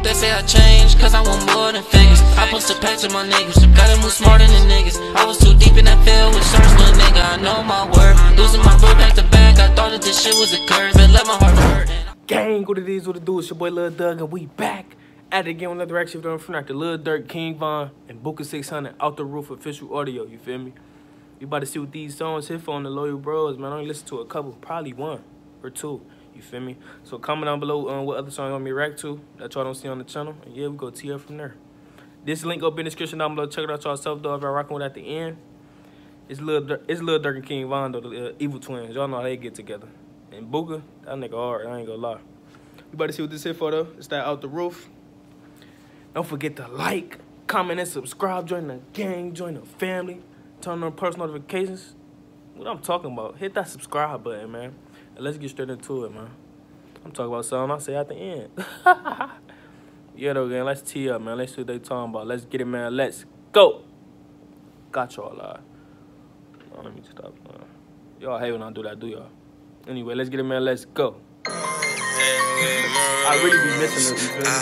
They say I changed, cause I want more than figures. I put the packs with my niggas, gotta move smarter than niggas. I was too deep in that field with search, little nigga, I know my word. Losing my bro back to back, I thought that this shit was a curse, but let my heart hurt. Gang, what it is, what it do, it's your boy Lil Doug, and we back at it again with another reaction video from after Lil Durk, King Von, and Booker 600 Out the Roof official audio, you feel me? You about to see what these songs hit for on the Loyal Bros, man. I only listen to a couple, probably one or two, you feel me? So comment down below what other song you want me to react to that y'all don't see on the channel, and yeah, we go tee up from there. This link up in the description down below. Check it out yourself, though, if y'all rocking with at the end. It's Lil Durk and King Von, though, the evil twins. Y'all know how they get together. And Booker, that nigga hard, I ain't gonna lie. You about to see what this hit for, though. It's that Out the Roof. Don't forget to like, comment, and subscribe. Join the gang, join the family. Turn on post notifications. What I'm talking about, hit that subscribe button, man. And let's get straight into it, man. I'm talking about something I say at the end. Yeah, though, gang, let's tee up, man. Let's see what they talking about. Let's get it, man. Let's go. Got y'all live. Oh, let me stop. Y'all hate when I do that, do y'all? Anyway, let's get it, man. Let's go. I really be missing this, you feel me?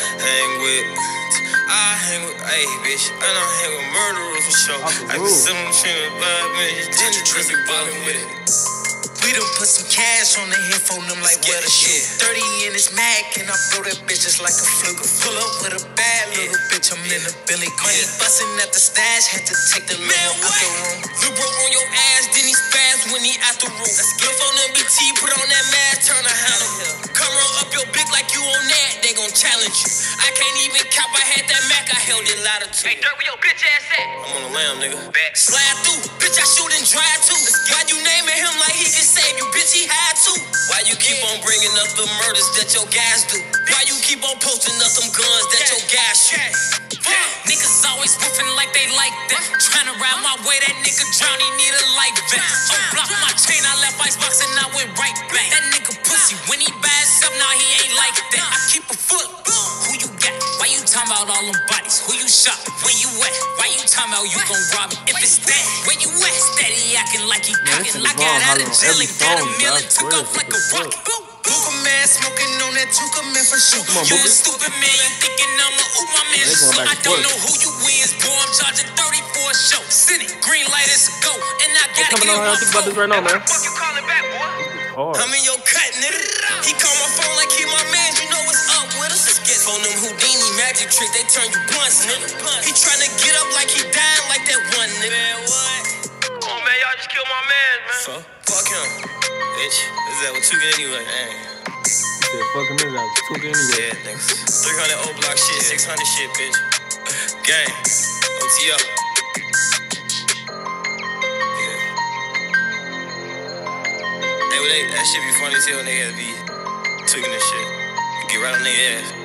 I hang with, hey, bitch, I don't hang with murderers for sure. I can send them to the vibe, man. You did the trick, bugging with it. We done put some cash on the headphone, them like where the shit. 30 in this Mac, and I blow that bitch just like a fluke. Pull up with a bad little bitch, I'm in the Billy Queen. Bustin' at the stash, had to take the man out the room. Lil' bro on your ass, then he spaz when he out the room. Skip on the BT, put on that mask, turn a handle. Come roll up your big like you on that, they gon' challenge you. I can't even cop, I had that Mac, I held it louder too. Hey, Durk, where your bitch ass at? I'm on the lamb, nigga. Back. Slide through, bitch, I shoot and drive too. Why you naming him like he can save you, bitch, he had to. Why you keep on bringing up the murders that your guys do? Why you keep on posting up them guns that your guys shoot? Niggas always woofing like they like that. Tryna ride my way, that nigga drown, he need a life vest. Unblock my chain, I left icebox and I went right back. That nigga pussy, when he buys up, now he ain't like that. I keep a foot, who you got? Why you talking about all them bodies? Who you shot? Where you at? Why you talking about you gon' rob me? If it's that, where you at? Steady acting like he cockin'. I got out of jail and got a meal and took off like a rocket. Booker man smoking on that Tuka man for sure. You a stupid man, you thinking I'ma oop my man is slow. I don't know who you is, boy, I'm charging 30 for a show. City, green light is go, and I gotta get one about this right now, man. Fuck you calling back, boy? I'm in your cut, nigga. He call my phone like he my man, you know what's up with us. Let's get on them Houdini magic trick, they turn you blunts, nigga. He tryna get up like he dying like that one, nigga. Man, what? Come on, man, y'all just killed my man, man. So, fuck him, bitch. This is that with Tuka anyway, man. Yeah, fuck him, this is Tuka anyway. Yeah, niggas. 300 old block shit, 600 shit, bitch. Gang, OTO. That shit be funny as hell when they had to be tweaking this shit. You get right on their ass.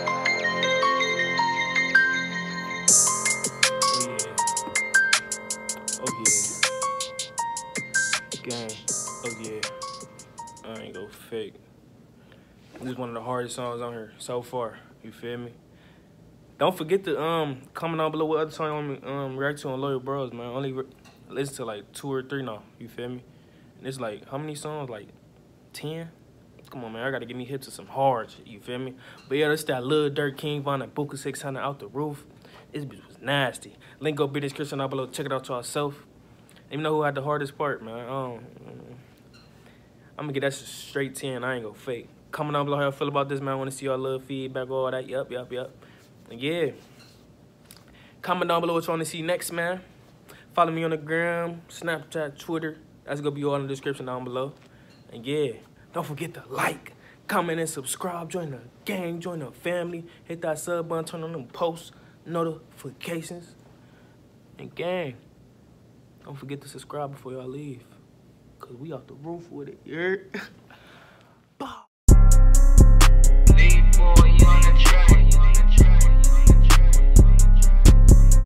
Oh yeah. Gang. Oh yeah. I ain't go fake. This is one of the hardest songs on here so far. You feel me? Don't forget to comment down below what other song you want me react to on Loyal Bros, man. Only listen to like 2 or 3 now. You feel me? And it's like, how many songs? Like 10? Come on, man. I gotta get me hip to some hard shit. You feel me? But yeah, that's that Lil Durk, King Von, and Booker 600 Out the Roof. This bitch was nasty. Link up in the description down below. Check it out yourself. Even know who had the hardest part, man. I'm gonna get that straight 10. I ain't gonna fake. Comment down below how y'all feel about this, man. I wanna see y'all little feedback, all that. Yup. And yeah. Comment down below what you wanna see next, man. Follow me on the gram, Snapchat, Twitter. That's gonna be all in the description down below. And yeah, don't forget to like, comment, and subscribe. Join the gang, join the family. Hit that sub button, turn on them post notifications. And gang, don't forget to subscribe before y'all leave. Cause we off the roof with it, yeah.